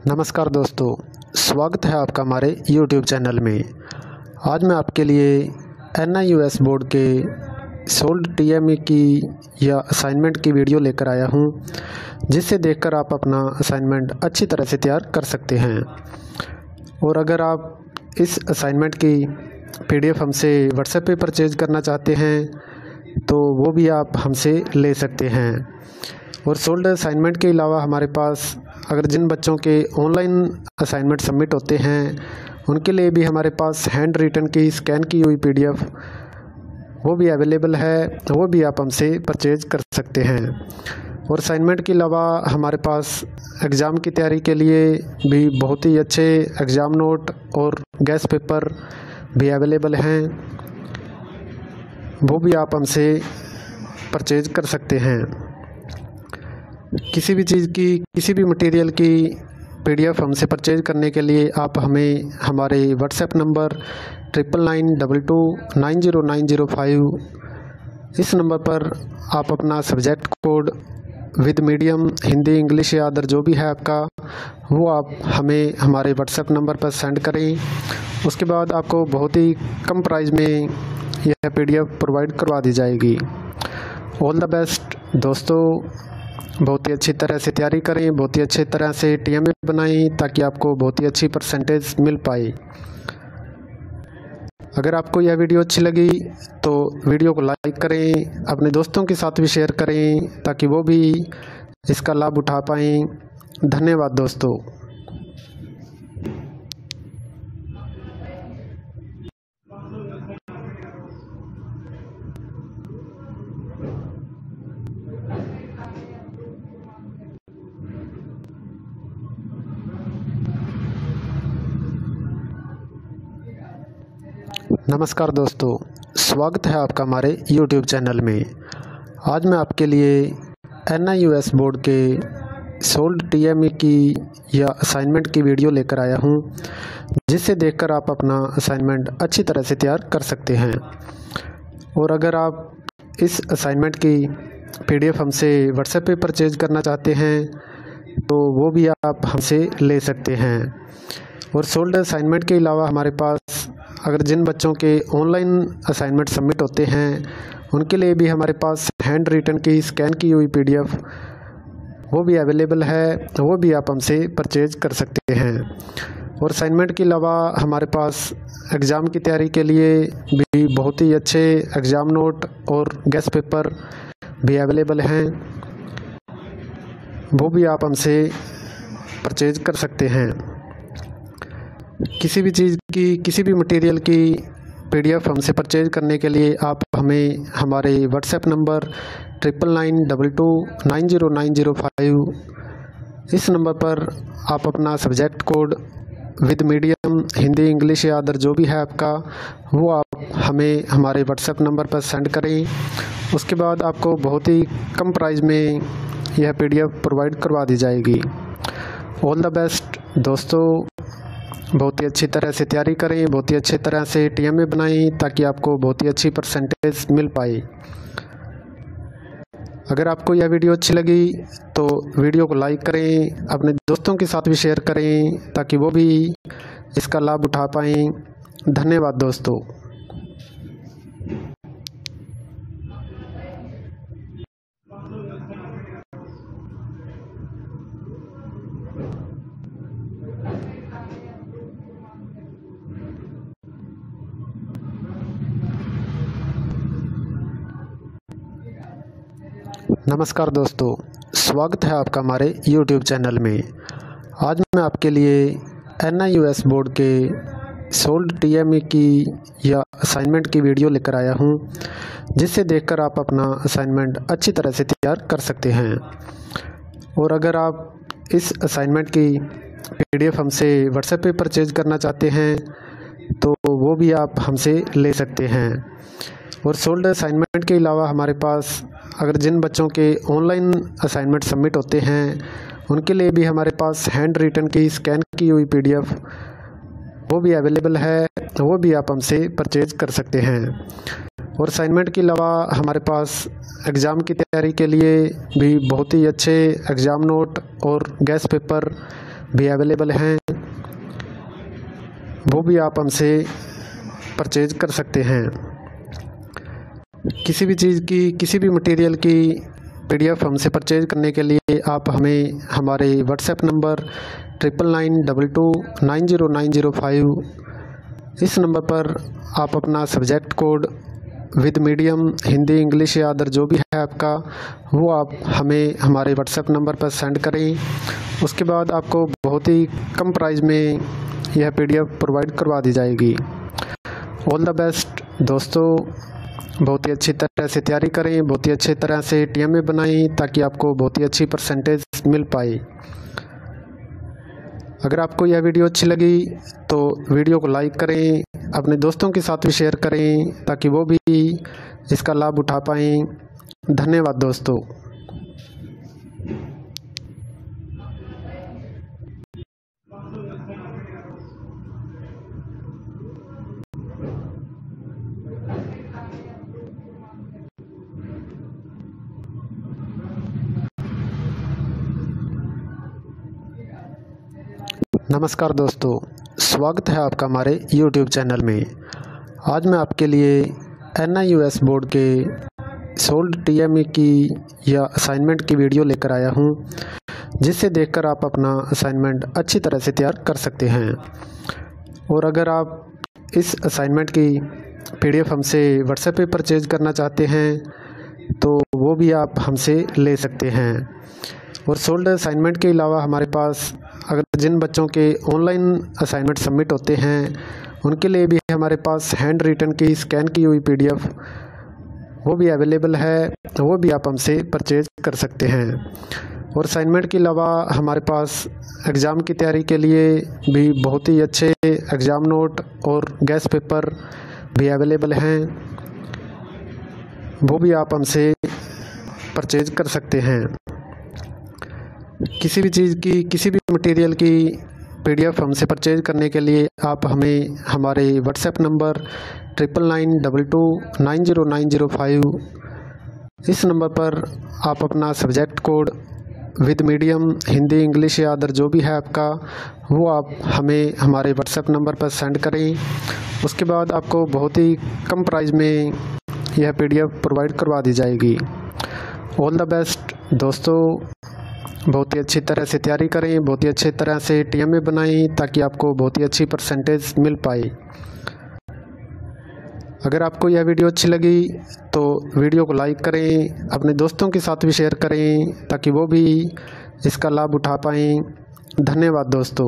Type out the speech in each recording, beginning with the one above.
नमस्कार दोस्तों, स्वागत है आपका हमारे YouTube चैनल में। आज मैं आपके लिए NIUS बोर्ड के सोल्ड TME की या असाइनमेंट की वीडियो लेकर आया हूं, जिससे देखकर आप अपना असाइनमेंट अच्छी तरह से तैयार कर सकते हैं। और अगर आप इस असाइनमेंट की PDF हमसे WhatsApp पे परचेज करना चाहते हैं तो वो भी आप हमसे ले सकते हैं। और सोल्ड असाइनमेंट के अलावा हमारे पास अगर जिन बच्चों के ऑनलाइन असाइनमेंट सबमिट होते हैं उनके लिए भी हमारे पास हैंड रिटन की स्कैन की हुई PDF वो भी अवेलेबल है, वो भी आप हमसे परचेज कर सकते हैं। और असाइनमेंट के अलावा हमारे पास एग्ज़ाम की तैयारी के लिए भी बहुत ही अच्छे एग्ज़ाम नोट और गेस्ट पेपर भी अवेलेबल हैं, वो भी आप हमसे परचेज कर सकते हैं। किसी भी चीज़ की, किसी भी मटेरियल की PDF हमसे परचेज करने के लिए आप हमें हमारे WhatsApp नंबर 9992290905 इस नंबर पर आप अपना subject code with medium Hindi, English या अदर जो भी है आपका, वो आप हमें हमारे WhatsApp नंबर पर सेंड करें। उसके बाद आपको बहुत ही कम प्राइस में यह PDF प्रोवाइड करवा दी जाएगी। ऑल द बेस्ट दोस्तों, बहुत ही अच्छी तरह से तैयारी करें, बहुत ही अच्छी तरह से TMA बनाएं ताकि आपको बहुत ही अच्छी परसेंटेज मिल पाए। अगर आपको यह वीडियो अच्छी लगी तो वीडियो को लाइक करें, अपने दोस्तों के साथ भी शेयर करें ताकि वो भी इसका लाभ उठा पाएँ। धन्यवाद दोस्तों। नमस्कार दोस्तों, स्वागत है आपका हमारे YouTube चैनल में। आज मैं आपके लिए NIUS बोर्ड के सोल्ड TME की या असाइनमेंट की वीडियो लेकर आया हूं, जिससे देखकर आप अपना असाइनमेंट अच्छी तरह से तैयार कर सकते हैं। और अगर आप इस असाइनमेंट की PDF हमसे WhatsApp पे परचेज करना चाहते हैं तो वो भी आप हमसे ले सकते हैं। और सोल्ड असाइनमेंट के अलावा हमारे पास अगर जिन बच्चों के ऑनलाइन असाइनमेंट सबमिट होते हैं उनके लिए भी हमारे पास हैंड रिटन की स्कैन की हुई PDF वो भी अवेलेबल है, वो भी आप हमसे परचेज कर सकते हैं। और असाइनमेंट के अलावा हमारे पास एग्ज़ाम की तैयारी के लिए भी बहुत ही अच्छे एग्ज़ाम नोट और गेस्ट पेपर भी अवेलेबल हैं, वो भी आप हमसे परचेज कर सकते हैं। किसी भी चीज़ की, किसी भी मटेरियल की PDF हमसे परचेज करने के लिए आप हमें हमारे WhatsApp नंबर 9992290905 इस नंबर पर आप अपना subject code with medium Hindi, English या अदर जो भी है आपका, वो आप हमें हमारे WhatsApp नंबर पर सेंड करें। उसके बाद आपको बहुत ही कम प्राइस में यह PDF प्रोवाइड करवा दी जाएगी। ऑल द बेस्ट दोस्तों, बहुत ही अच्छी तरह से तैयारी करें, बहुत ही अच्छी तरह से TMA बनाएं ताकि आपको बहुत ही अच्छी परसेंटेज मिल पाए। अगर आपको यह वीडियो अच्छी लगी तो वीडियो को लाइक करें, अपने दोस्तों के साथ भी शेयर करें ताकि वो भी इसका लाभ उठा पाएँ। धन्यवाद दोस्तों। नमस्कार दोस्तों, स्वागत है आपका हमारे YouTube चैनल में। आज मैं आपके लिए NIUS बोर्ड के सोल्ड TME की या असाइनमेंट की वीडियो लेकर आया हूं, जिससे देखकर आप अपना असाइनमेंट अच्छी तरह से तैयार कर सकते हैं। और अगर आप इस असाइनमेंट की PDF हमसे WhatsApp पे परचेज करना चाहते हैं तो वो भी आप हमसे ले सकते हैं। और सोल्ड असाइनमेंट के अलावा हमारे पास अगर जिन बच्चों के ऑनलाइन असाइनमेंट सबमिट होते हैं उनके लिए भी हमारे पास हैंड रिटन की स्कैन की हुई PDF वो भी अवेलेबल है, वो भी आप हमसे परचेज कर सकते हैं। और असाइनमेंट के अलावा हमारे पास एग्ज़ाम की तैयारी के लिए भी बहुत ही अच्छे एग्ज़ाम नोट और गेस्ट पेपर भी अवेलेबल हैं, वो भी आप हमसे परचेज कर सकते हैं। किसी भी चीज़ की, किसी भी मटेरियल की PDF हमसे परचेज करने के लिए आप हमें हमारे व्हाट्सएप नंबर 9992290905 इस नंबर पर आप अपना subject code with medium Hindi, English या अदर जो भी है आपका, वो आप हमें हमारे व्हाट्सएप नंबर पर सेंड करें। उसके बाद आपको बहुत ही कम प्राइस में यह PDF प्रोवाइड करवा दी जाएगी। ऑल द बेस्ट दोस्तों, बहुत ही अच्छी तरह से तैयारी करें, बहुत ही अच्छी तरह से TMA बनाएं ताकि आपको बहुत ही अच्छी परसेंटेज मिल पाए। अगर आपको यह वीडियो अच्छी लगी तो वीडियो को लाइक करें, अपने दोस्तों के साथ भी शेयर करें ताकि वो भी इसका लाभ उठा पाएँ। धन्यवाद दोस्तों। नमस्कार दोस्तों, स्वागत है आपका हमारे YouTube चैनल में। आज मैं आपके लिए NIUS बोर्ड के सोल्ड TME की या असाइनमेंट की वीडियो लेकर आया हूं, जिसे देखकर आप अपना असाइनमेंट अच्छी तरह से तैयार कर सकते हैं। और अगर आप इस असाइनमेंट की PDF हमसे व्हाट्सएप पे परचेज करना चाहते हैं तो वो भी आप हमसे ले सकते हैं। और सोल्ड असाइनमेंट के अलावा हमारे पास अगर जिन बच्चों के ऑनलाइन असाइनमेंट सबमिट होते हैं उनके लिए भी हमारे पास हैंड रिटन की स्कैन की हुई PDF वो भी अवेलेबल है, वो भी आप हमसे परचेज कर सकते हैं। और असाइनमेंट के अलावा हमारे पास एग्ज़ाम की तैयारी के लिए भी बहुत ही अच्छे एग्ज़ाम नोट और गेस्ट पेपर भी अवेलेबल हैं, वो भी आप हमसे परचेज कर सकते हैं। किसी भी चीज़ की, किसी भी मटेरियल की PDF हमसे परचेज करने के लिए आप हमें हमारे व्हाट्सएप नंबर 9992290905 इस नंबर पर आप अपना subject code with medium Hindi, English या अदर जो भी है आपका, वो आप हमें हमारे व्हाट्सएप नंबर पर सेंड करें। उसके बाद आपको बहुत ही कम प्राइस में यह PDF प्रोवाइड करवा दी जाएगी। ऑल द बेस्ट दोस्तों, बहुत ही अच्छी तरह से तैयारी करें, बहुत ही अच्छी तरह से TMA बनाएं ताकि आपको बहुत ही अच्छी परसेंटेज मिल पाए। अगर आपको यह वीडियो अच्छी लगी तो वीडियो को लाइक करें, अपने दोस्तों के साथ भी शेयर करें ताकि वो भी इसका लाभ उठा पाएँ। धन्यवाद दोस्तों।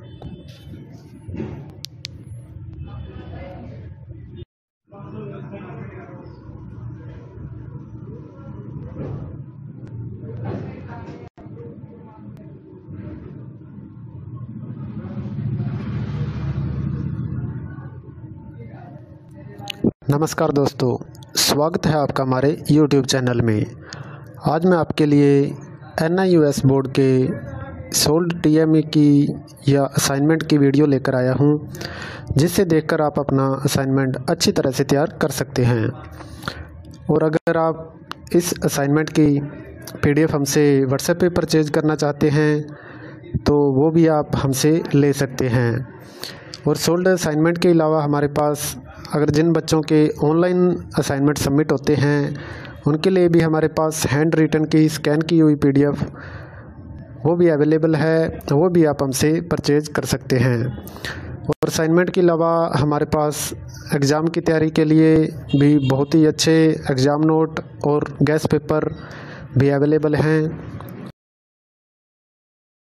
नमस्कार दोस्तों, स्वागत है आपका हमारे YouTube चैनल में। आज मैं आपके लिए NIUS बोर्ड के सोल्ड TME की या असाइनमेंट की वीडियो लेकर आया हूं, जिसे देखकर आप अपना असाइनमेंट अच्छी तरह से तैयार कर सकते हैं। और अगर आप इस असाइनमेंट की PDF हमसे व्हाट्सएप पे परचेज करना चाहते हैं तो वो भी आप हमसे ले सकते हैं। और सोल्ड असाइनमेंट के अलावा हमारे पास अगर जिन बच्चों के ऑनलाइन असाइनमेंट सबमिट होते हैं उनके लिए भी हमारे पास हैंड रिटन की स्कैन की हुई PDF वो भी अवेलेबल है, वो भी आप हमसे परचेज कर सकते हैं। और असाइनमेंट के अलावा हमारे पास एग्ज़ाम की तैयारी के लिए भी बहुत ही अच्छे एग्ज़ाम नोट और गेस्ट पेपर भी अवेलेबल हैं,